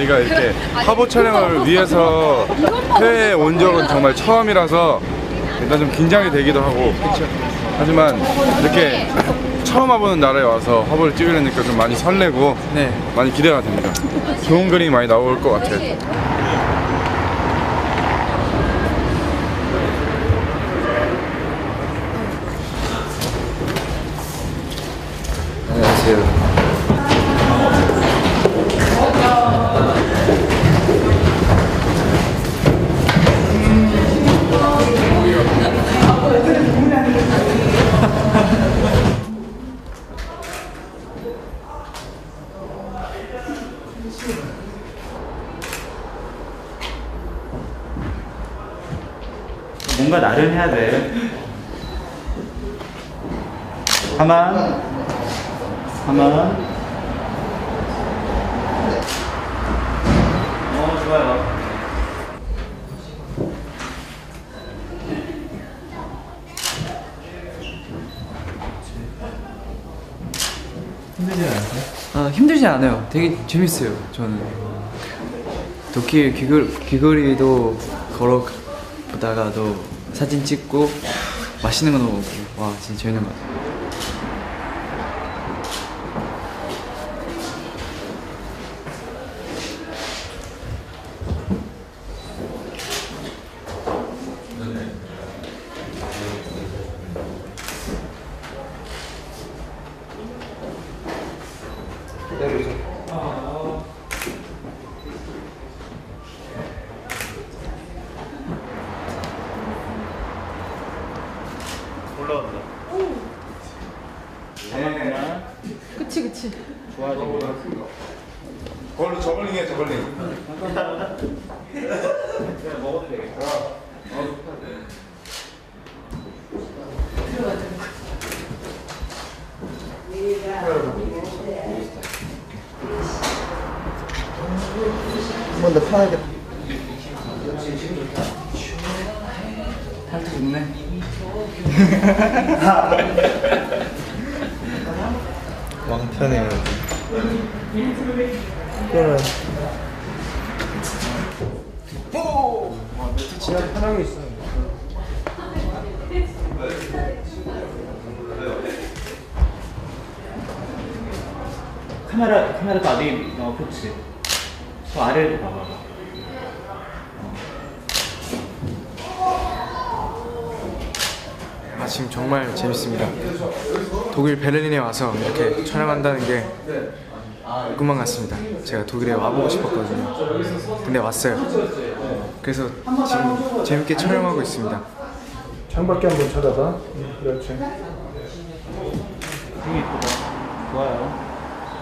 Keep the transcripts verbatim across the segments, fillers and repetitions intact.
저희가 이렇게 화보 촬영을 위해서 해외에 온 적은 정말 처음이라서 일단 좀 긴장이 되기도 하고, 하지만 이렇게 처음 와보는 나라에 와서 화보를 찍으려니까 좀 많이 설레고 네. 많이 기대가 됩니다. 좋은 그림이 많이 나올 것 같아요. 안녕하세요. 뭔가 나른해야 돼. 가만. 가만. 어, 좋아요. 힘들지 않아요? 아, 힘들지 않아요. 되게 재밌어요. 저는 도끼 귀걸, 귀걸이도 걸어 보다가도 사진 찍고 맛있는 거 먹고 와 진짜 재밌는 것 같아요. 올라온다. 잠깐만. 그치 그치. 좋아 좋아. 그걸로 저글링해 저글링. 그냥 먹어도 되겠다. 한 번 더 편하게. 탈도 좋네. 왕편해요. 그러면 진짜 편하게 있어. 카메라 카메라 바디 어 그렇지. 저 아래를 봐봐. 아, 지금 정말 재밌습니다. 독일 베를린에 와서 이렇게 촬영한다는 게 꿈만 같습니다. 제가 독일에 와보고 싶었거든요. 근데 왔어요. 그래서 지금 재밌게 촬영하고 있습니다. 창밖에 한번 쳐다봐. 그렇지. 되게 이쁘다. 좋아요.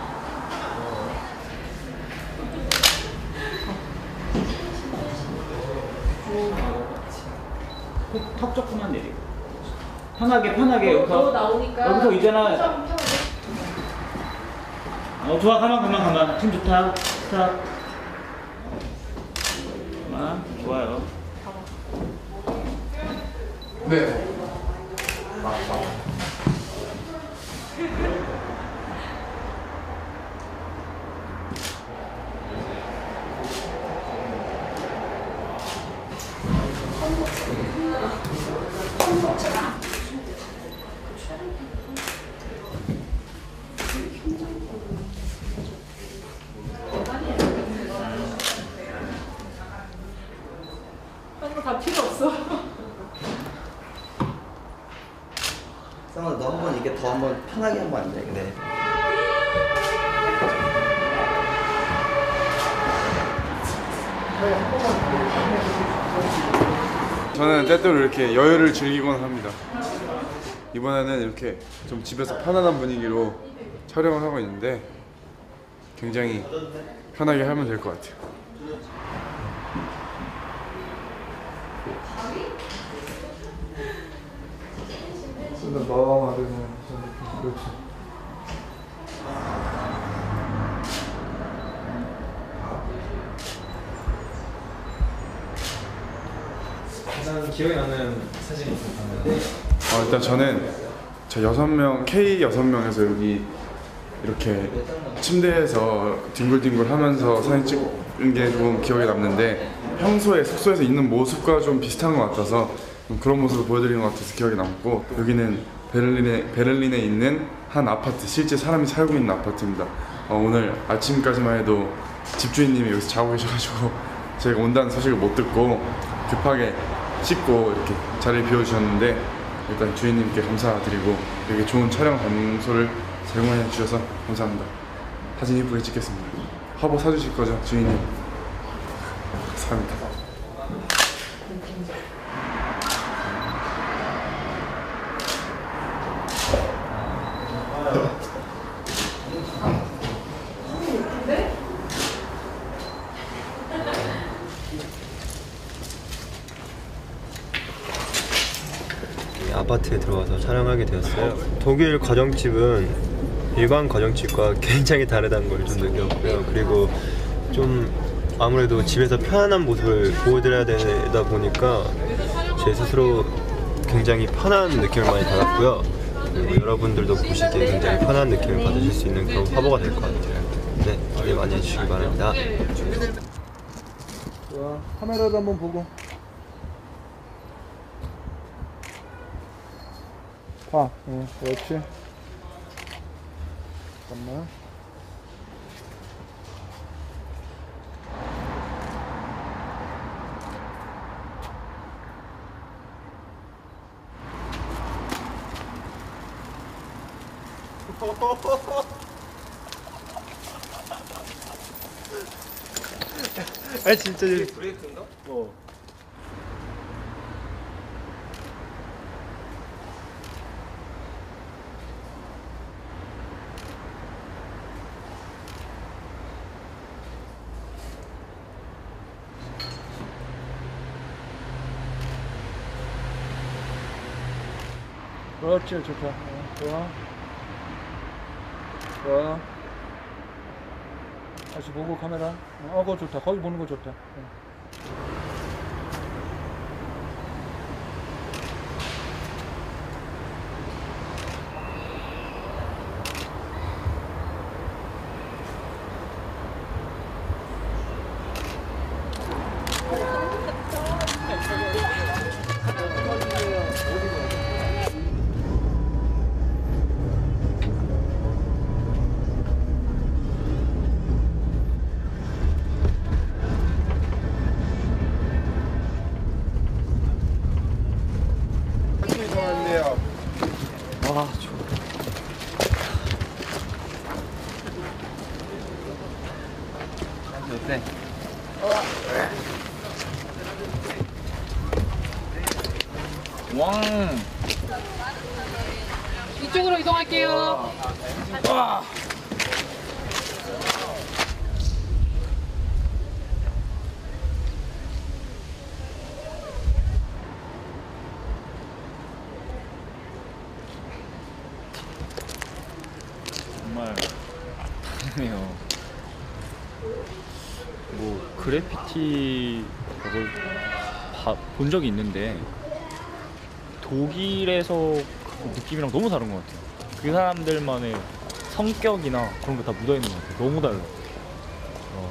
턱 조금만 내리고 편하게 편하게 여기서 여기서 있잖아. 어 좋아. 가만 가만 가만. 힘 좋다. 좋다. 가만. 좋아요. 네. 다 필요 없어. 쌍아, 너 한 번 이게 더 한 번 편하게 한번 앉아. 네. 저는 때때로 이렇게 여유를 즐기곤 합니다. 이번에는 이렇게 좀 집에서 편안한 분위기로 촬영을 하고 있는데 굉장히 편하게 하면 될 것 같아요. 근데 마음 아래는 그렇지. 가장 기억에 남는 사진이 있었다면? 어, 일단 저는 저 여섯 명 K 여섯 명에서 여기 이렇게 침대에서 뒹굴뒹굴 하면서 사진 찍은 게 좀 기억에 남는데 평소에 숙소에서 있는 모습과 좀 비슷한 것 같아서 좀 그런 모습을 보여드리는 것 같아서 기억에 남고, 여기는 베를린에, 베를린에 있는 한 아파트, 실제 사람이 살고 있는 아파트입니다. 어, 오늘 아침까지만 해도 집주인님이 여기서 자고 계셔가지고 제가 온다는 소식을 못 듣고 급하게 씻고 이렇게 자리를 비워주셨는데, 일단 주인님께 감사드리고 이렇게 좋은 촬영 장소를 제공해 주셔서 감사합니다. 사진 예쁘게 찍겠습니다. 화보 사주실 거죠, 주인님? 감사합니다. 아파트에 들어와서 촬영하게 되었어요. 독일 가정집은 일반 가정집과 굉장히 다르다는 걸 좀 느꼈고요. 그리고 좀 아무래도 집에서 편안한 모습을 보여드려야 되다 보니까 제 스스로 굉장히 편한 느낌을 많이 받았고요. 그리고 여러분들도 보시기에 굉장히 편한 느낌을 받으실 수 있는 그런 화보가 될 것 같아요. 네, 기대 많이 해주시기 바랍니다. 좋아, 카메라도 한번 보고. 봐, 응, 그렇지. 잠깐만. 아 진짜 브레이크인가? 어. 그렇지, 좋다. 어, 좋아. 좋아. 다시 보고 카메라. 어, 그거 좋다. 거기 보는 거 좋다. 어. 와, 좋아. 어때? 왕. 이쪽으로 이동할게요. 와. 정말 다르네요. 뭐 그래피티 그걸 봐, 본 적이 있는데 독일에서 그 느낌이랑 너무 다른 것 같아요. 그 사람들만의 성격이나 그런 거 다 묻어 있는 것 같아요. 너무 달라. 어.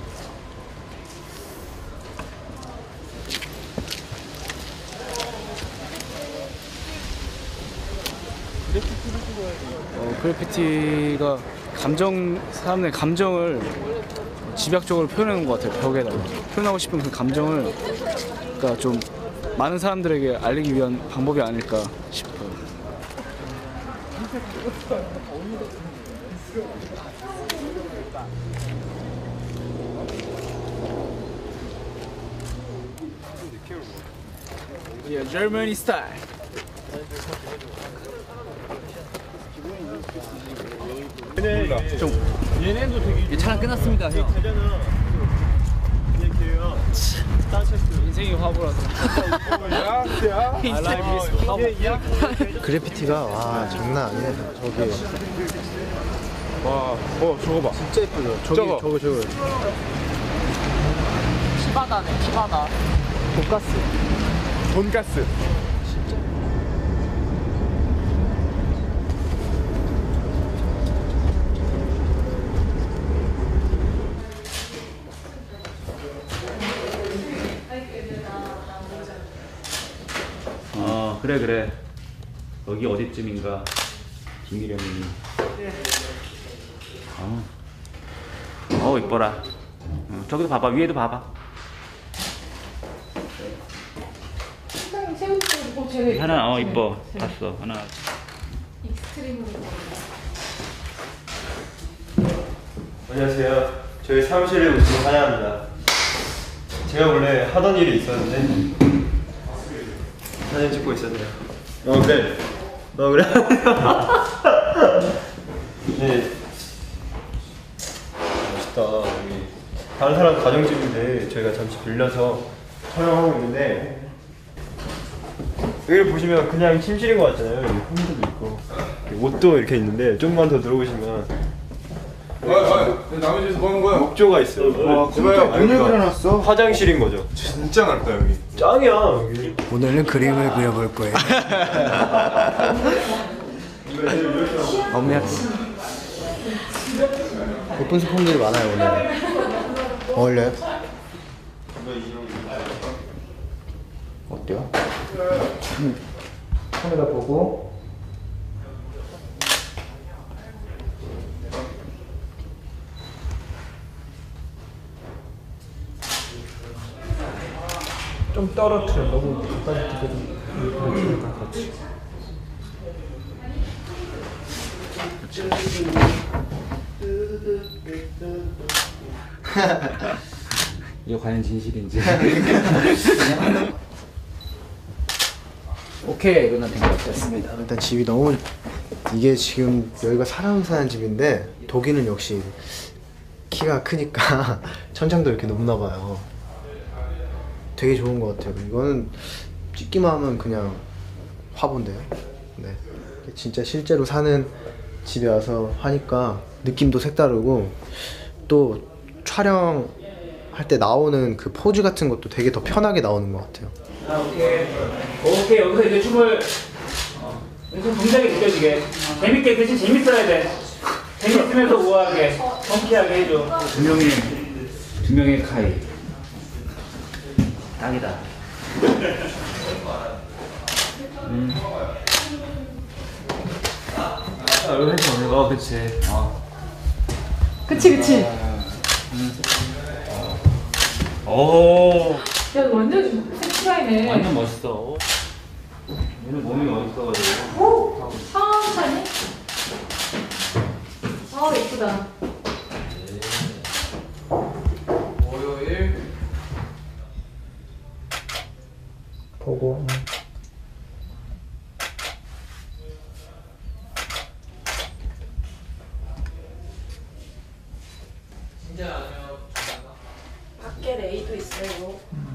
어, 그래피티가 감정, 사람의 감정을 집약적으로 표현하는 것 같아요. 벽에다가 표현하고 싶은 그 감정을, 그러니까 좀 많은 사람들에게 알리기 위한 방법이 아닐까 싶어요. Yeah, Germany style. 좀 얘네도 되게 촬영 끝났습니다, 형. 인생이 화보라서. 그래피티가 와 장난 아니네. 저기 와, 어 저거 봐. 진짜 예쁘죠. 저기 저거. 저거 저거. 키바다네, 키바다. 돈가스. 돈가스. 어 그래 그래. 여기 어디쯤인가 김기령님이. 어. 어 이뻐라. 어, 저기도 봐봐. 위에도 봐봐. 하나 어 이뻐. 봤어. 하나. 안녕하세요. 저희 사무실에 오신 거 환영합니다. 제가 원래 하던 일이 있었는데 사진 찍고 있었네요. 어 그래. 어 그래. 네. 멋있다. 여기 다른 사람 가정집인데 저희가 잠시 빌려서 촬영하고 있는데 여기를 보시면 그냥 침실인 것 같잖아요. 여기 홈도 있고 옷도 이렇게 있는데 좀만 더 들어오시면 남의 집에서 보는 거야? 욕조가 있어요. 와, 컴퓨터 문을 그려놨어? 화장실인 거죠. 진짜 넓다 여기. 짱이야 여기. 오늘은 그림을 그려볼 거예요. 엄약 예쁜 소품들이 많아요 오늘. 어울려요? 어때요? 카메라 보고 좀 떨어뜨려. 너무 가까이 두거든. 같이. 이거 과연 진실인지. 오케이, 이거는 된 것 같습니다. 일단 집이 너무 이게 지금 여기가 사람 사는 집인데 독일은 역시 키가 크니까 천장도 이렇게 높나 봐요. 되게 좋은 것 같아요. 이거는 찍기만 하면 그냥 화보인데요. 네, 진짜 실제로 사는 집에 와서 하니까 느낌도 색다르고 또 촬영할 때 나오는 그 포즈 같은 것도 되게 더 편하게 나오는 것 같아요. 아, 오케이. 오케이, 여기서 이제 춤을 어, 좀 동작이 느껴지게 재밌게 대신 재밌어야 돼. 재밌으면서 우아하게, 성쾌하게 해줘. 두 명의 두 명의 카이. 딱이다. 음. 아, 여기 해서 오늘 거, 그치. 어. 그치 그치. 음. 오. 야 완전 섹시하네. 완전 멋있어. 얘는 몸이 멋있어가지고. 오. 천천히. 아 예쁘다. 월요일 보고. 밖에 레이도 있어요.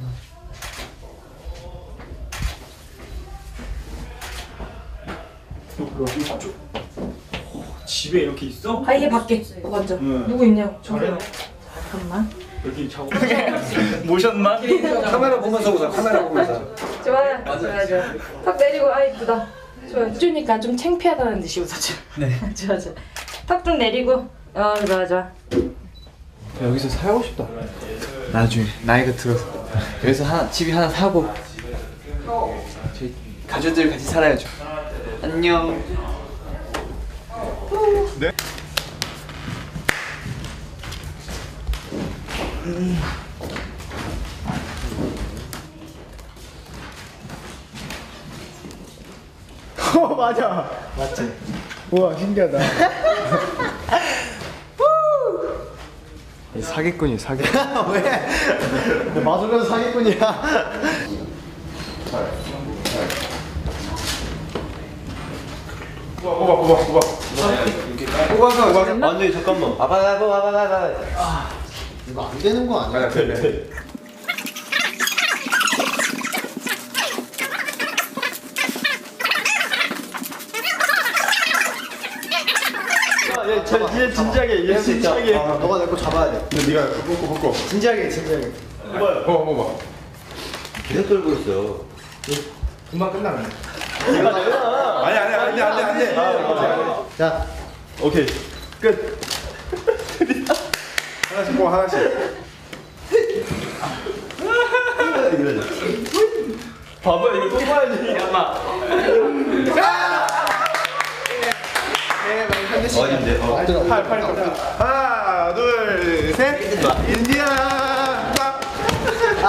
집에 이렇게 있어? 아 이게 밖에 먼저. 응. 누구 있냐고. 저기. 잠깐만. 여기 자고 모션만? 카메라 보면서 보자. 카메라 보면서. 좋아요. 좋아요. 좋아. 턱 내리고 아 이쁘다. 좋아. 주니까 좀 창피하다는 듯이 웃어줘. 네. 좋아 좋아. 턱 좀 내리고. 어 좋아 좋아. 여기서 살고 싶다. 나중에 나이가 들어서 여기서 하나 집이 하나 사고 저희 가족들 같이 살아야죠. 안녕. 네? 어 맞아. 맞지. 우와 신기하다. 사기꾼이 사기. 왜? 마술로 사기꾼이야. 뽑아 뽑아 뽑아. 뽑아서 뽑아서. 완전히 잠깐만. 봐봐 봐봐 봐봐 봐봐. 아 이거 안 되는 거 아니야? 네. 얘 진지하게, 얘 진지하게. 아, 너가 내 거 잡아야 돼. 근데 네가 뽑고 뽑고. 진지하게 진지하게. 뽑아 뽑아. 계속 끌고 있어. 금방 끝나네. 아니 아니 안돼 안돼 안돼. 자, 오케이. 끝. 하나씩 뽑아 하나씩. 바보야 이거 또 봐야지. 엄마. 어딘데? 팔, 팔, 하나, 둘, 셋. 인디아. 아!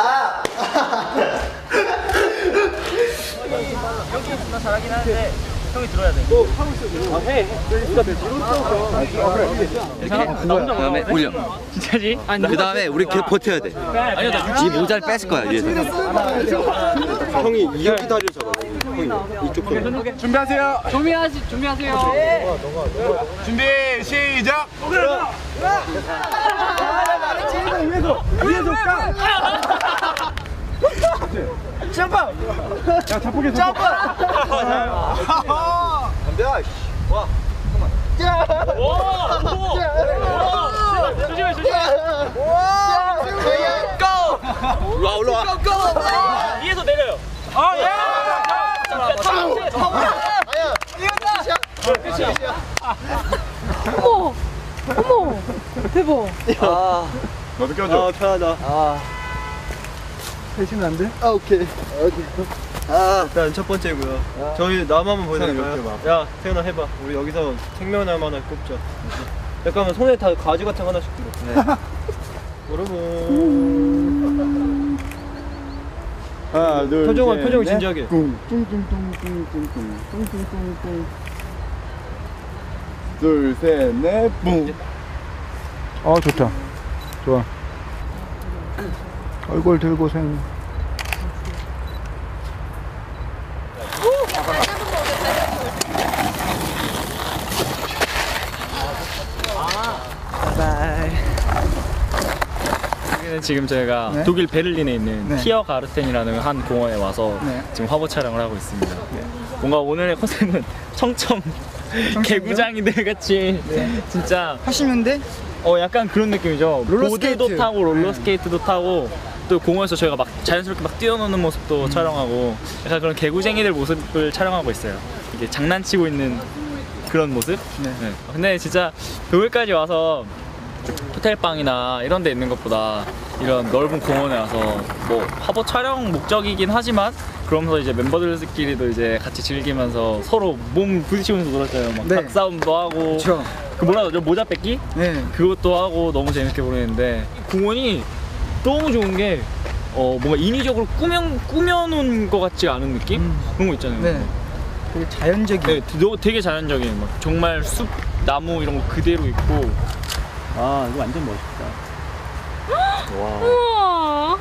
여기 나 잘하긴 하는데 형이 들어야 돼. 아, 해. 그다음에 올려. 진짜지? 그 다음에 우리 계속 버텨야 돼. 아니야, 나 이 모자를 뺏을 거야 위에서. 형이 이렇게 다리를 잡아. 형이 이쪽 형. 준비하세요. 준비하시, 준비하세요. 준비 시작. 점프! 야 자폭해 점프! 안돼. 와. 조심해, 조심해. 올라 올라와. 위에서 내려요. 아, 예! 어머! 어머! 대박! 아, 너도 껴줘. 아 편하다. 아. 해시면 안 돼? 아 오케이. 오케이. 아, 일단 첫 번째고요. 저희 나만 보여드릴까요? 야, 태연아 해봐. 우리 여기서 생명날 하나 꼽자. 잠깐만 손에 다 가지 같은 거 하나씩 들어. 네. 여러분. 하나, 둘, 표정은 셋, 표정 넷. 진지하게. 꿍, 꿍꿍꿍꿍꿍꿍, 꿍꿍꿍꿍. 둘, 셋, 넷, 뿡. 어 좋다. 좋아. 얼굴 들고 생. 여기는 지금 저희가 네? 독일 베를린에 있는 네. 티어가르텐이라는 한 공원에 와서 네. 지금 화보 촬영을 하고 있습니다. 뭔가 오늘의 컨셉은 청청 개구장이들 같이 진짜 팔십 년대? 어 약간 그런 느낌이죠. 롤러스케이트. 보드도 타고 롤러스케이트도 네. 타고 또 공원에서 저희가 막 자연스럽게 막 뛰어노는 모습도 음. 촬영하고 약간 그런 개구쟁이들 모습을 촬영하고 있어요. 이게 장난치고 있는 그런 모습. 네. 네. 근데 진짜 독일까지 와서 호텔방이나 이런 데 있는 것보다 이런 넓은 공원에 와서 뭐 화보 촬영 목적이긴 하지만 그러면서 이제 멤버들끼리도 이제 같이 즐기면서 서로 몸 부딪히면서 놀았어요. 막 네. 닭싸움도 하고 그렇죠. 그 뭐라 그러죠? 모자 뺏기? 네. 그것도 하고 너무 재밌게 보냈는데 공원이 너무 좋은 게 어, 뭔가 인위적으로 꾸며, 꾸며놓은 것 같지 않은 느낌? 음. 그런 거 있잖아요. 네. 되게 자연적인. 네, 되- 되게 자연적인 막 정말 숲, 나무 이런 거 그대로 있고 아 이거 완전 멋있다. 와. 우와!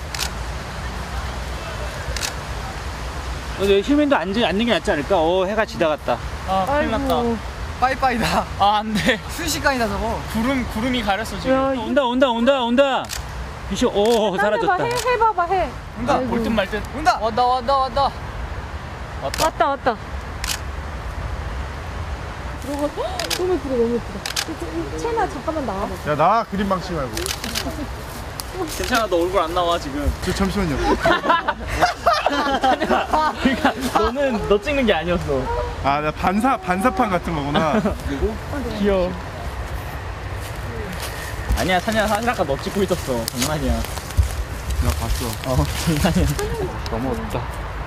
근데 휴men도 앉는, 앉는 게 낫지 않을까? 어, 해가 지나갔다. 아 큰일 났다. 아이고. 빠이빠이다. 아 안돼. 순식간이다 저거. 구름 구름이 가렸어 지금. 야, 온다, 온다, 온다, 온다. 비쇼, 오, 사라졌다. 해, 해봐봐, 해. 온다. 올 듯 말 듯. 온다. 왔다 왔다 왔다. 왔다. 왔다, 왔다. 들어가. 헉, 너무 예쁘다, 너무 예쁘다. 채나 잠깐만 나와봐. 야, 나 그림 방치 말고. 괜찮아 너 얼굴 안 나와 지금. 저 잠시만요. 그러니까 너는 너 찍는 게 아니었어. 아, 나 반사 반사판 같은 거구나. 귀여워. 아니야 찬이야 사실 아까 너 찍고 있었어. 장난이야. 나 봤어. 어 장난이야. 너무 없다.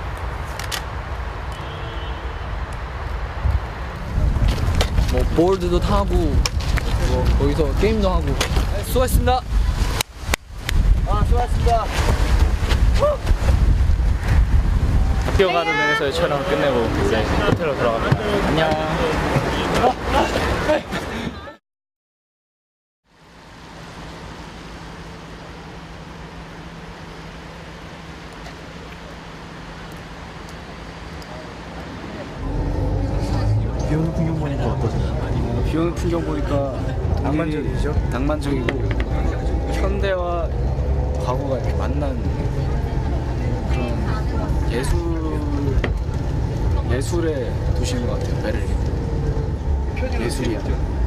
뭐 보드도 타고 뭐 거기서 게임도 하고 수고하셨습니다. 아, 수고하셨습니다. 티어가르덴에서의 촬영을 끝내고 이제 호텔로 들어갑니다. 안녕. 비 오는 풍경 보니까 어떠세요? 비 오는 풍경 보니까 낭만적이죠? 낭만적이고 현대와 과거가 이렇게 만난 그런 예술 예술의 도시인 것 같아요. 베를린 예술이야.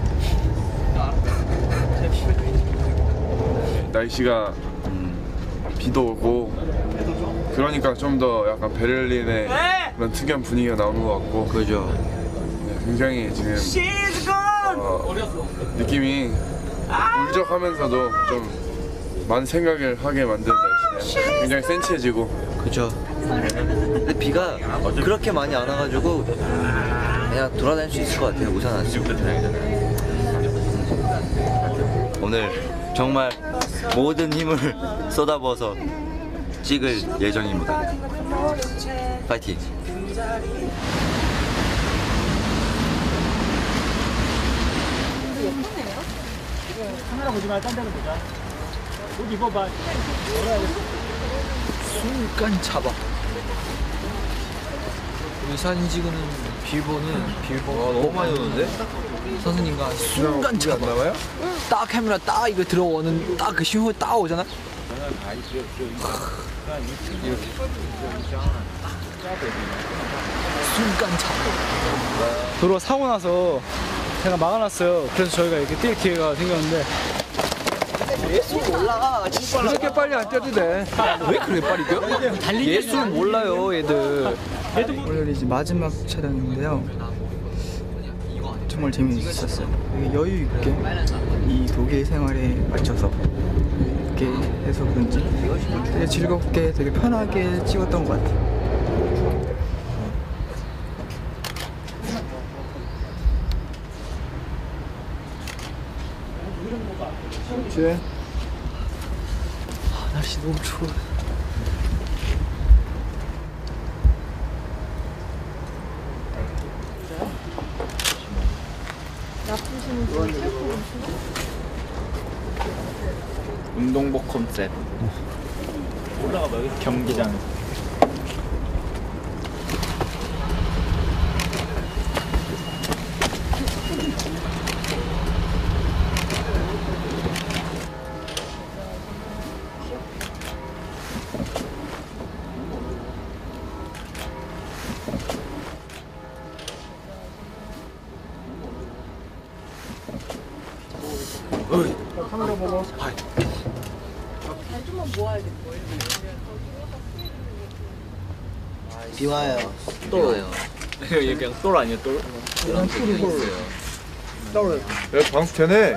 날씨가 비도 오고 그러니까 좀 더 약간 베를린의 그런 특이한 분위기가 나오는 것 같고. 그죠. 네, 굉장히 지금 어, 느낌이 울적하면서도 좀 많은 생각을 하게 만드는 날씨네요. 굉장히 센치해지고. 그죠. 근데 비가 그렇게 많이 안 와가지고 그냥 돌아다닐 수 있을 것 같아요. 우산 안 쓰고. 오늘 정말 모든 힘을 쏟아부어서 찍을 예정입니다. 파이팅! 카메라 보지 말고 딴 데로 보자. 옷 입어봐. 순간 잡아. 우리 사진 찍는 빌보는 빌보 너무 많이 오는데? 선생님과 순간 잡아. 나와요? 딱 카메라 딱 이거 들어오는 딱 그 신호 딱 오잖아. 이렇게 순간 잡아. 도로 사고 나서 제가 막아놨어요. 그래서 저희가 이렇게 뛸 기회가 생겼는데 예술 몰라. 그렇게 빨리 안 뛰어도 돼. 왜 그렇게 빨리 뛰어? 예술 몰라요, 얘들. 오늘 이제 마지막 촬영인데요. 정말 재미있었어요. 되게 여유 있게 이 독일 생활에 맞춰서 이렇게 해서 그런지 되게 즐겁게, 되게 편하게 찍었던 것 같아요. 아, 날씨 너무 추워. 운동복 컨셉. 올라가 봐. 경기장. 카메라 보고. 비 와요. 또 와요. 이게 그냥 똘 아니야 똘? 이런 소리 있어요. 야, 방수 되네.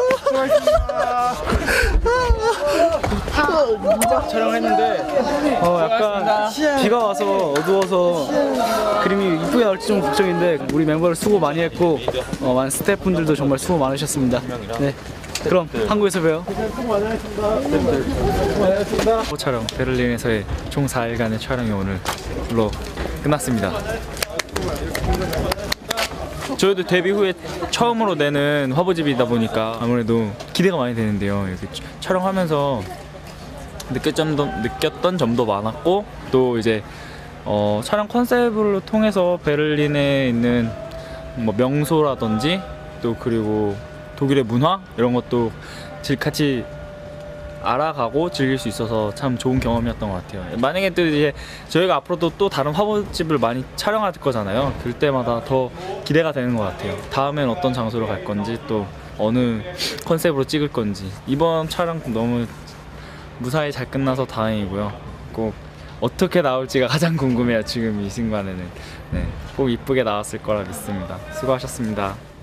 촬영을 했는데 어 약간 비가 와서 어두워서 그림이 이쁘게 나올지 좀 걱정인데 우리 멤버들 수고 많이 했고 어, 많은 스태프분들도 정말 수고 많으셨습니다. 네, 그럼 한국에서 봬요. 화보 촬영 베를린에서의 총 사 일간의 촬영이 오늘로 끝났습니다. 저희도 데뷔 후에 처음으로 내는 화보집이다 보니까 아무래도 기대가 많이 되는데요. 이렇게 촬영하면서 느꼈던, 점도, 느꼈던 점도 많았고 또 이제 어, 촬영 컨셉을 통해서 베를린에 있는 뭐 명소라든지 또 그리고 독일의 문화 이런 것도 같이 알아가고 즐길 수 있어서 참 좋은 경험이었던 것 같아요. 만약에 또 이제 저희가 앞으로도 또 다른 화보집을 많이 촬영할 거잖아요. 그럴 때마다 더 기대가 되는 것 같아요. 다음엔 어떤 장소로 갈 건지 또 어느 컨셉으로 찍을 건지. 이번 촬영 너무 무사히 잘 끝나서 다행이고요. 꼭 어떻게 나올지가 가장 궁금해요. 지금 이 순간에는. 네, 꼭 이쁘게 나왔을 거라 믿습니다. 수고하셨습니다.